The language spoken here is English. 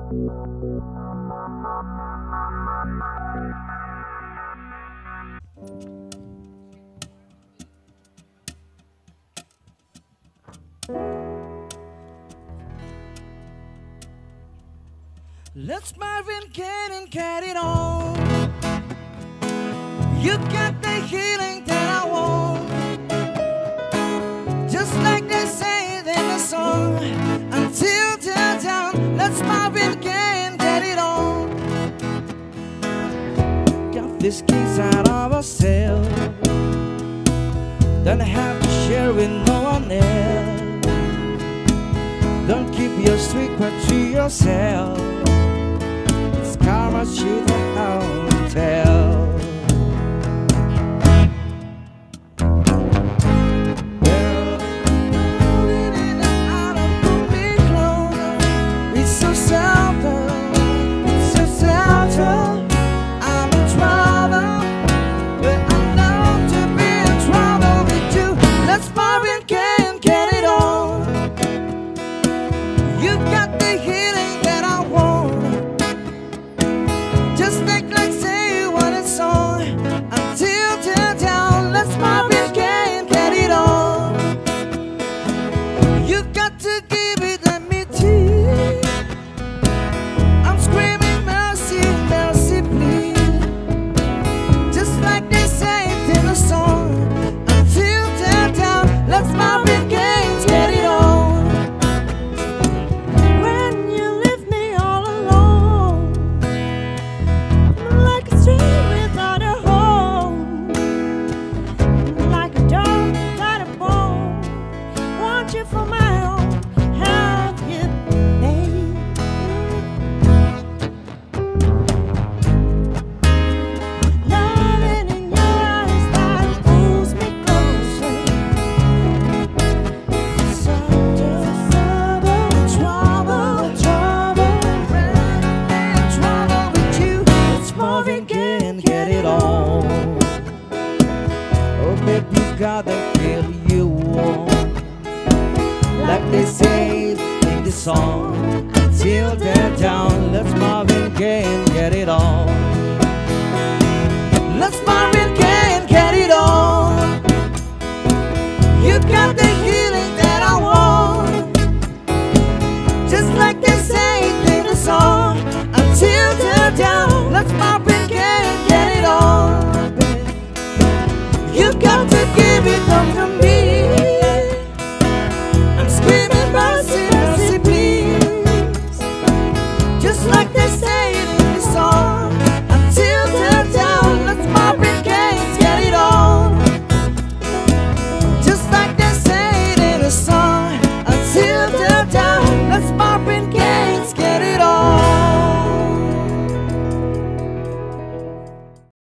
Let's Marvin Gaye and get it on. You got the healing that I want. Just like they say in the song. Until down, let's Marvin Gaye and get it on. Got this keys out of ourselves. Don't have to share with no one else. Don't keep your secret to yourself. Karma should have tell. Well, in and out of moving closer. It's so seldom, it's so seldom. I'm in trouble, but I know to be in trouble with you. Let's Marvin Gaye and get it on. You got the healing that I want. Just like say what it's on. Until down, let's Marvin Gaye and get it on. You got to give it, let me tease. I'm screaming mercy, mercy please. Just like they say it in the song. Until down, let's Marvin Gaye and get it on. When you leave me all alone, like a stream without a home, like a dog without a bone. Want you for my own, have you, babe? Loving in your eyes that pulls me closer. Trouble with you. Let's Marvin Gaye and get it on. Oh, baby, you got the feel you want. Like they say in the song. Until they're down, let's Marvin Gaye and get it on. Let's Marvin Gaye and get it on. You got the